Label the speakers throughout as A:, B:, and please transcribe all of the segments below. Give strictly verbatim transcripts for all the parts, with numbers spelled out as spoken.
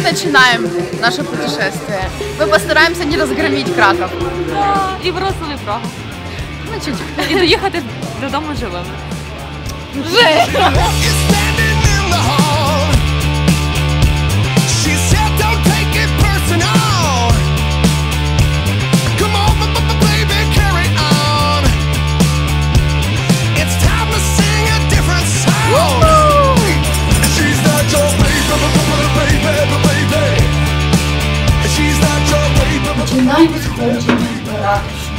A: начинаем наше путешествие. Мы постараемся не разгромить Краков.
B: Да, і в Вроцлав, і Прагу.
A: Ну, чуть-чуть.
B: І доїхати додому живими.
A: Вже! Начинаем сходження до ратуші.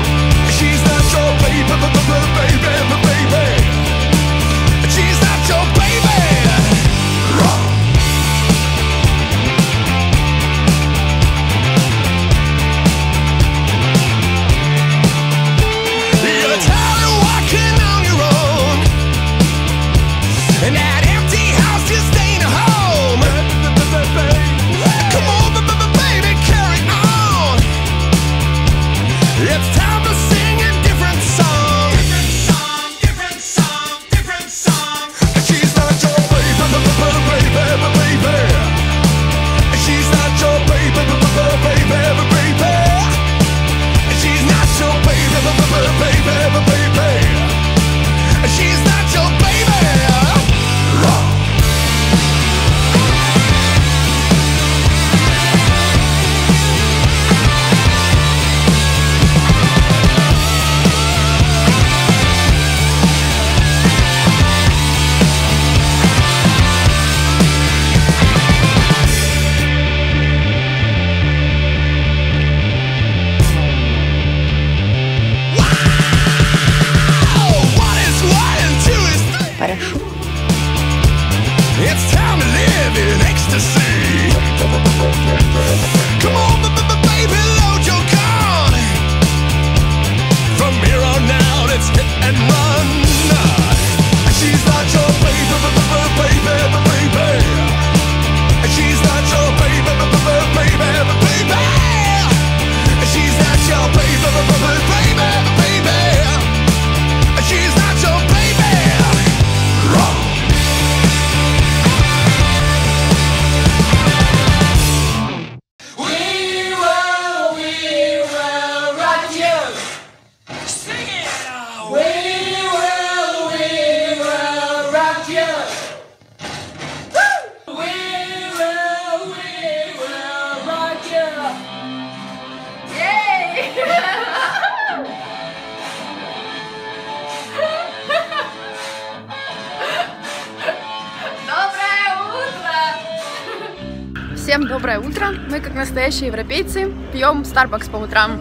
A: Всем доброе утро! Мы, как настоящие европейцы, пьем Starbucks по утрам.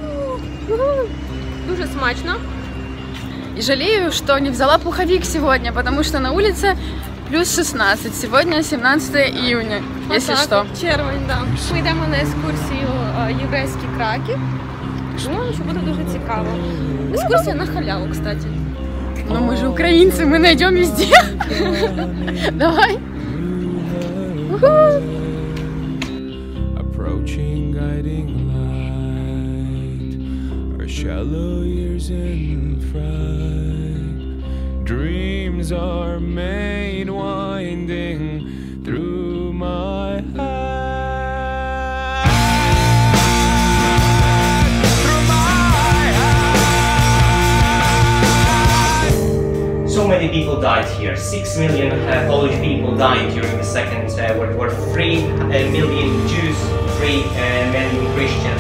B: Дуже смачно.
A: И жалею, что не взяла пуховик сегодня, потому что на улице плюс шістнадцять. Сегодня сімнадцяте июня, если что.
B: Червень, да. Ми йдемо на екскурсію єврейський Краків. Думаю, що буде дуже цікаво. Екскурсія на халяву, кстати.
A: Но мы же украинцы, мы найдем везде. Давай.
C: Shallow years in fright, dreams are made winding through my heart, through my heart.
D: So many people died here. Six million uh, Polish people died during the second uh, World War. Three uh, million Jews, three uh, million Christians.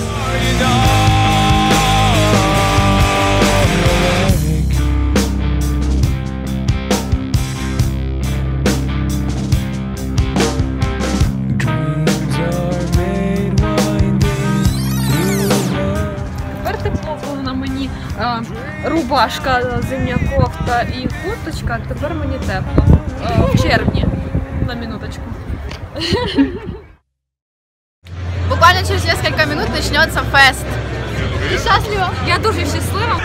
B: Рубашка, зимня кофта і курточка, тепер мені тепло. В червні, на минуточку.
A: Буквально через несколько минут начнется фест. Ты счастлива?
B: Я дуже щаслива.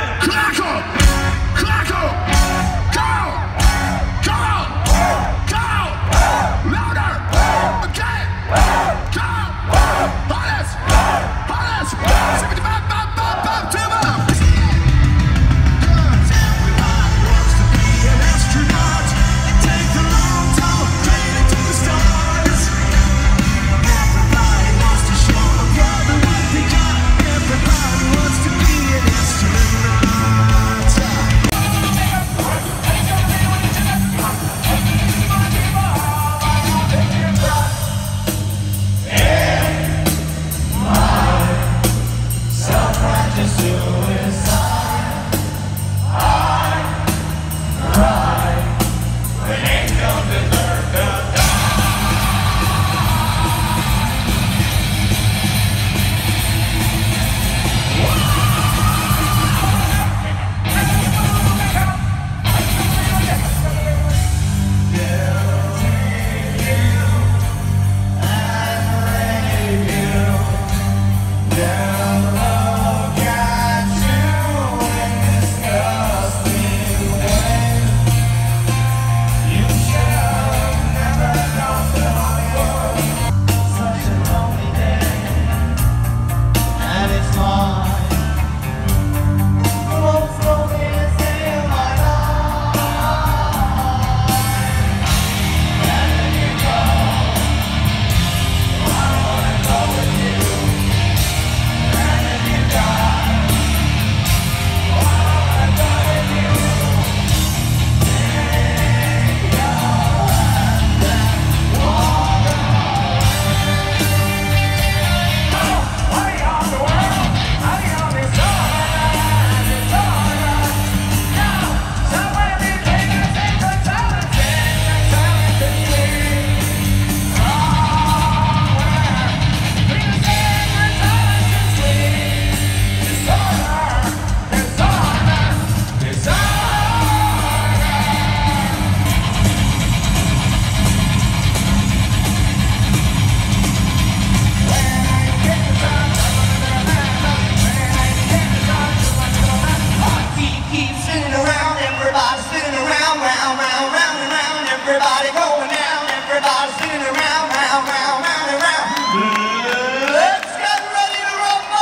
E: Everybody singing around, round, round, round and round. Let's get ready to rumble!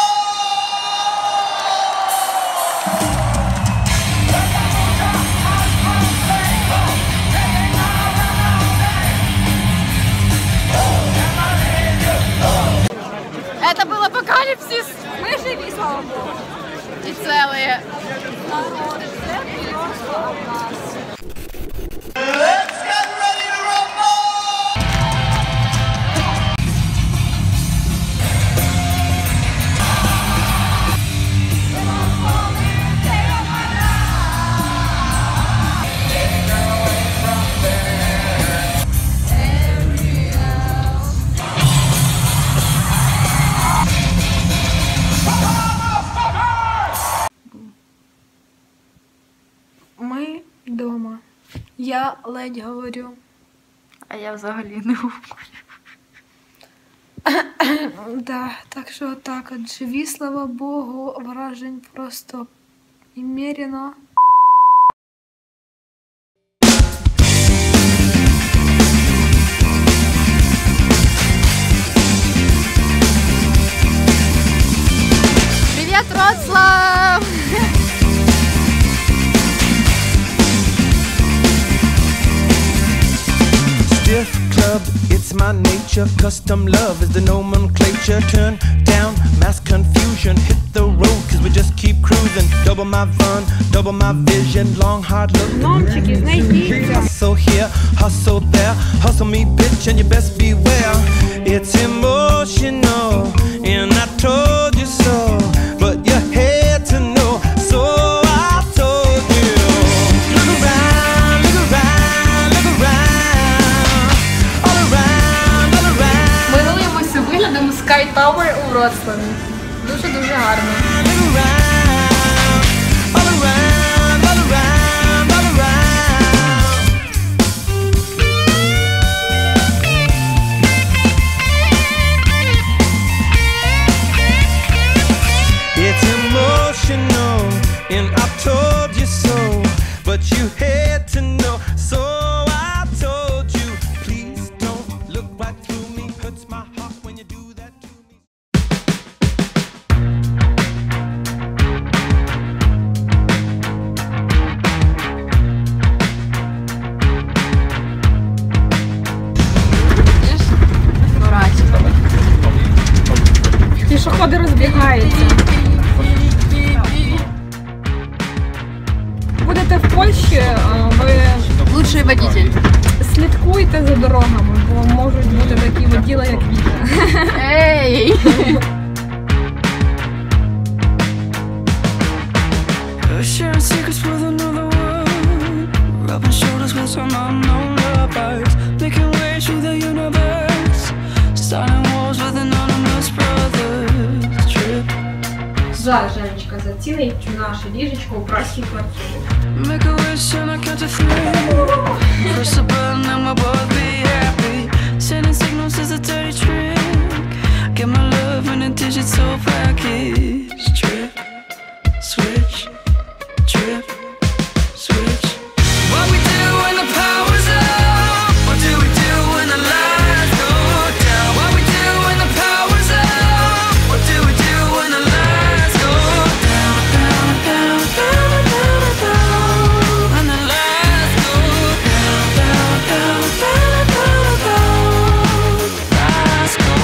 A: Это был апокалипсис.
B: Ми живі, слава Богу.
A: И целые.
E: Let's get ready to rumble!
F: Ми вдома. Я ледь говорю.
A: А я взагалі не говорю.
F: Да, так що так от живі, слава Богу, вражень просто немерено.
A: Привет, Вроцлав!
C: Stiff club, it's my nature. Custom love is the nomenclature. Turn down mass confusion. Hit the road, cause we just keep cruising. Double my fun, double my vision. Long, hard look.
B: Номчики, знайдіться.
C: Hustle here, hustle there. Hustle me, bitch, and you best beware. It's emotional, and I told you so. But you had to know, so I told you. Look around, look around, look around. All around, all around.
B: Милуємося виглядом Sky Tower у Вроцлаві. Дуже-дуже гарно.
C: Look around, all around, all around, all around. It's emotional, and I told you so, but you had to know, so I told you. Please don't look right through me. Hurts my heart when you do that to me.
A: Дурачок.
B: Пішоходи розбігаються. Будете в Польщі, а, ви
A: Лучший водитель.
B: слідкуйте за дорогами, бо можуть бути такі воділи, як Віта.
A: Эй!
C: Sharing secrets with another world, rubbing shoulders with some unknown lovers, making way through the universe, starting wars with anonymous brothers. Trip,
B: Зараз, Женечка, зацінить наше ліжечко у праській квартирі.
C: make a wish and I count to three. Push the button and we'll both be happy. Sending signals is a dirty trick. Get my love in a digital package. Trip, switch, trip, switch. What we do when the power's up? What do we do when the lights go down? What we do when the power's up? What do we do when the lights go down, down, down, down, down, down? When the lights go down, down, down, down, down, down. Lights go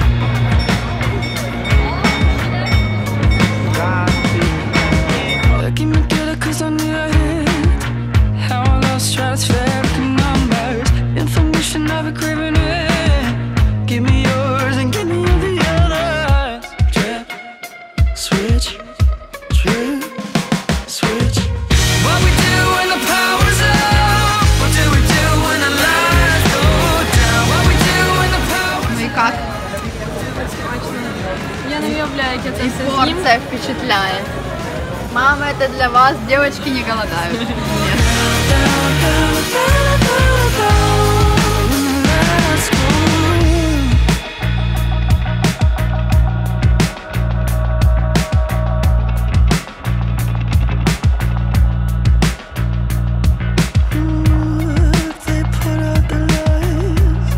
C: down. Give me good cause I need a hit. How I lost stratospheric numbers. Information I've been craving it. Give me yours and give me all the others. Trip, switch, trip, switch. What we do when the power's up? What do we do when the lights go down? What we do when the power's
A: Ну и как?
B: Я не уявляю, як я це
A: И
B: все зніму.
A: порция впечатляет. Мама, это для вас, девочки не голодают. Нет.
C: down, down, down, down, down. When the lights go down. Ooh, they put out the lights.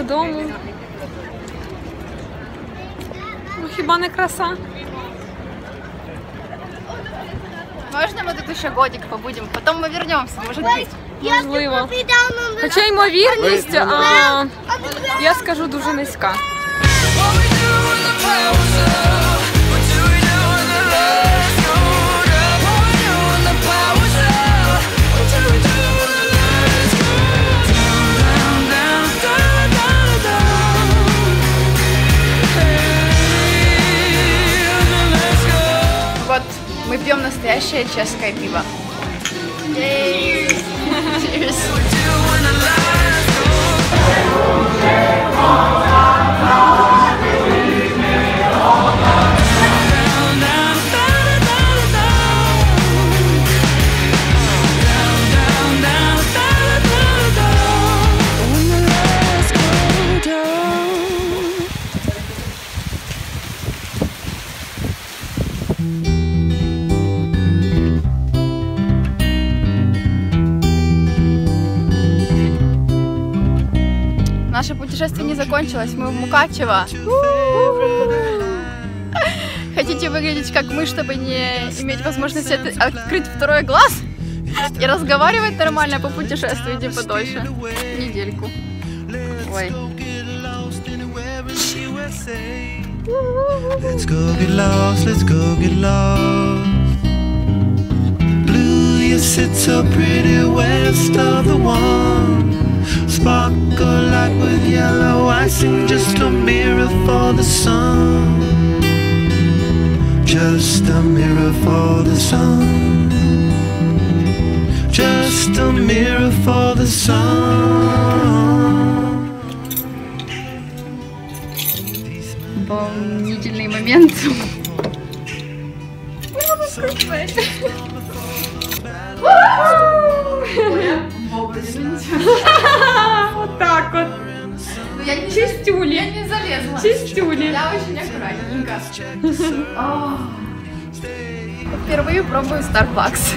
B: додому. Ну хіба не краса?
A: Можно мы тут еще годик побудем? Потом мы вернемся, может быть.
B: Можливо. Хоча ймовірність, а, я скажу, дуже низька.
A: Вот мы пьем настоящее чешское пиво. Cheers. Наше путешествие не закончилось, мы в Мукачево. Хотите выглядеть как мы, чтобы не иметь возможности открыть второй глаз и разговаривать нормально по путешествию, идти подольше? Недельку. Ой.
E: Let's go get lost, let's go get lost. Blue, you sit so pretty west of the one. Sparkle like with yellow icing, just a mirror for the sun. Just a mirror for the sun. Just a mirror for the sun.
A: Волнительный момент.
B: Вот так вот.
A: Ну, я не
B: Чистюли.
A: Я не залезла.
B: Чистюли.
A: Я очень аккуратненько. О. Впервые пробую Starbucks.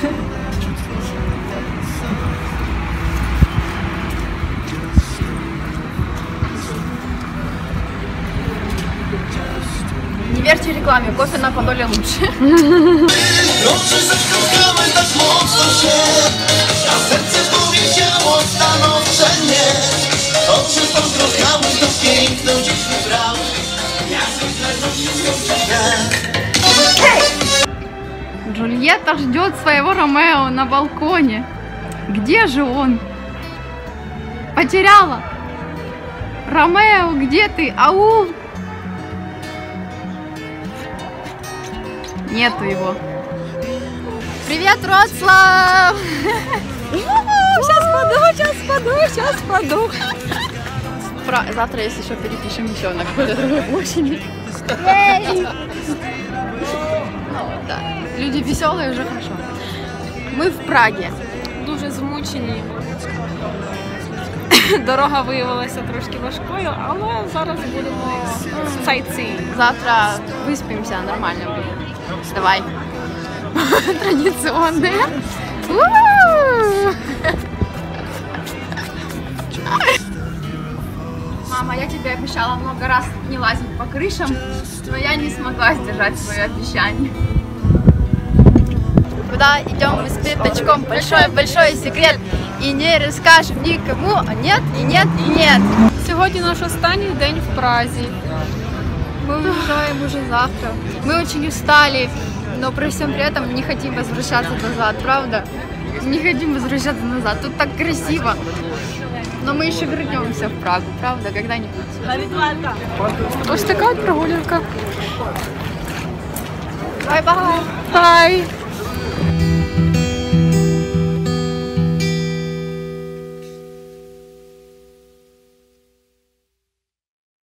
A: Не верьте рекламе, кофе на Подоле лучше. Джульетта ждет своего Ромео на балконе. Где же он? Потеряла. Ромео, где ты? Ау! Нету его. Привет, Вроцлав!
B: Сейчас паду, сейчас паду, сейчас паду.
A: Завтра, если еще перепишем еще на какой-то другой площади. Ну, да. Люди веселые, уже хорошо. Мы в Праге.
B: Дуже змучені. Дорога виявилася трошки важкою, але зараз будемо sightseeing.
A: Завтра выспимся, нормально будет. Давай. Традиционные. Мама, я тебе обещала много раз не лазить по крышам, но я не смогла сдержать свое обещание. Куда идем мы с пятачком? Большой-большой секрет. И не расскажем никому, а нет, и нет, и нет.
B: Сьогодні наш останній день в Празі.
A: Мы уезжаем уже завтра. Мы очень устали, но при всем при этом не хотим возвращаться назад, правда? Не хотим возвращаться назад. Тут так красиво. Но мы еще вернемся в Прагу, правда, когда-нибудь.
B: Ось така от прогулянка.
A: Бай-бай!
B: Бай!